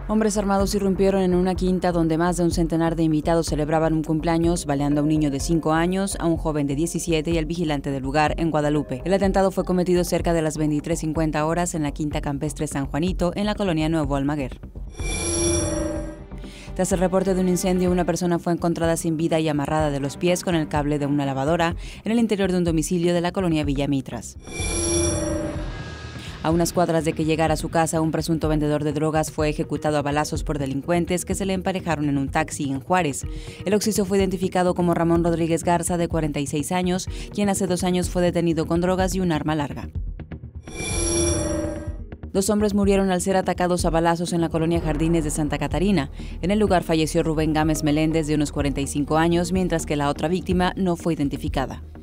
Hombres armados irrumpieron en una quinta donde más de un centenar de invitados celebraban un cumpleaños, baleando a un niño de 5 años, a un joven de 17 y al vigilante del lugar en Guadalupe. El atentado fue cometido cerca de las 23:50 horas en la Quinta Campestre San Juanito, en la colonia Nuevo Almaguer. Tras el reporte de un incendio, una persona fue encontrada sin vida y amarrada de los pies con el cable de una lavadora en el interior de un domicilio de la colonia Villa Mitras. A unas cuadras de que llegara a su casa, un presunto vendedor de drogas fue ejecutado a balazos por delincuentes que se le emparejaron en un taxi en Juárez. El occiso fue identificado como Ramón Rodríguez Garza, de 46 años, quien hace 2 años fue detenido con drogas y un arma larga. 2 hombres murieron al ser atacados a balazos en la colonia Jardines de Santa Catarina. En el lugar falleció Rubén Gámez Meléndez, de unos 45 años, mientras que la otra víctima no fue identificada.